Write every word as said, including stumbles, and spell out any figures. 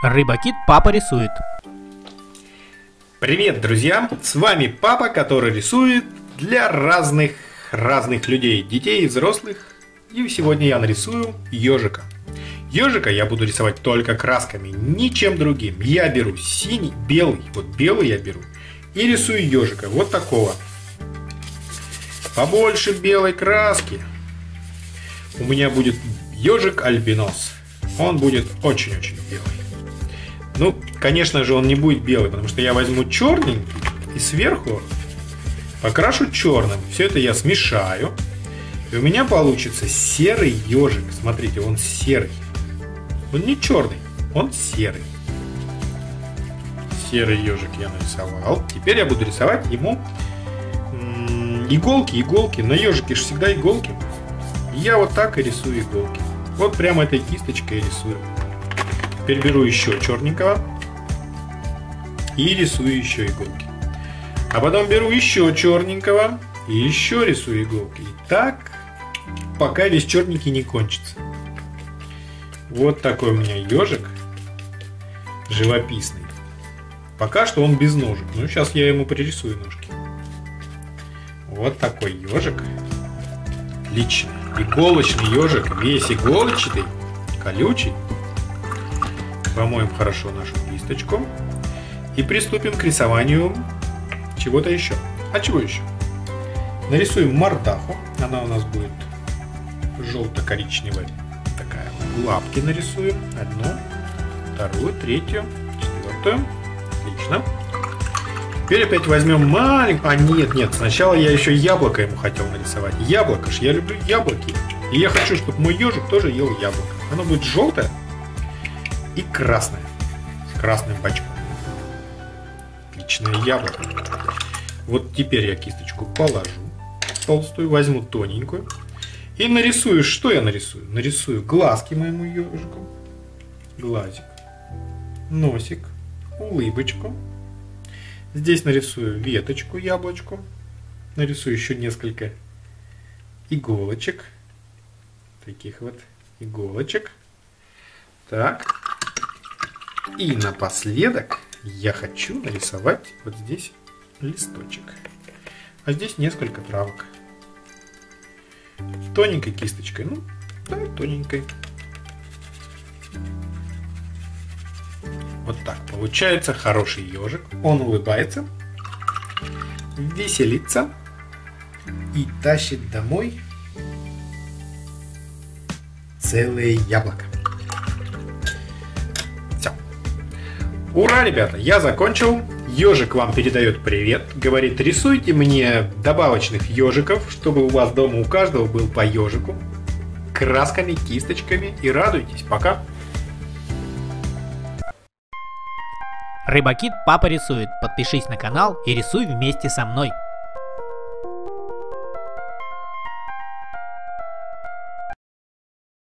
Рыбакит папа рисует. Привет, друзья! С вами папа, который рисует для разных разных людей, детей и взрослых. И сегодня я нарисую ежика. Ежика я буду рисовать только красками, ничем другим. Я беру синий, белый, вот белый я беру и рисую ежика, вот такого. Побольше белой краски. У меня будет ежик альбинос. Он будет очень-очень белый. Ну, конечно же, он не будет белый, потому что я возьму черненький и сверху покрашу черным. Все это я смешаю. И у меня получится серый ежик. Смотрите, он серый. Он не черный, он серый. Серый ежик я нарисовал. Теперь я буду рисовать ему м- иголки, иголки. На ежике же всегда иголки. Я вот так и рисую иголки. Вот прямо этой кисточкой рисую. Теперь беру еще черненького и рисую еще иголки. А потом беру еще черненького и еще рисую иголки. И так, пока весь черненький не кончится. Вот такой у меня ежик живописный. Пока что он без ножек. Ну, сейчас я ему пририсую ножки. Вот такой ежик. Отличный. Иголочный ежик. Весь иголочный, колючий. Помоем хорошо нашу кисточку. И приступим к рисованию чего-то еще. А чего еще? Нарисуем мордаху. Она у нас будет желто-коричневая. Такая. Лапки нарисуем. Одну, вторую, третью, четвертую. Отлично. Теперь опять возьмем маленькую... А нет, нет. Сначала я еще яблоко ему хотел нарисовать. Яблоко ж. Я люблю яблоки. И я хочу, чтобы мой ежик тоже ел яблоко. Оно будет желтое и красное. С красным бочком. Отличное яблоко. Вот теперь я кисточку положу толстую, возьму тоненькую и нарисую. Что я нарисую? Нарисую глазки моему ежику, глазик, носик, улыбочку. Здесь нарисую веточку, яблочку. Нарисую еще несколько иголочек. Таких вот иголочек. Так. И напоследок я хочу нарисовать вот здесь листочек. А здесь несколько травок. Тоненькой кисточкой. Ну, да, тоненькой. Вот так получается хороший ежик. Он улыбается, веселится и тащит домой целое яблоко. Все. Ура, ребята, я закончил. Ежик вам передает привет. Говорит, рисуйте мне добавочных ежиков, чтобы у вас дома у каждого был по ежику. Красками, кисточками. И радуйтесь. Пока. Рыбакит папа рисует. Подпишись на канал и рисуй вместе со мной.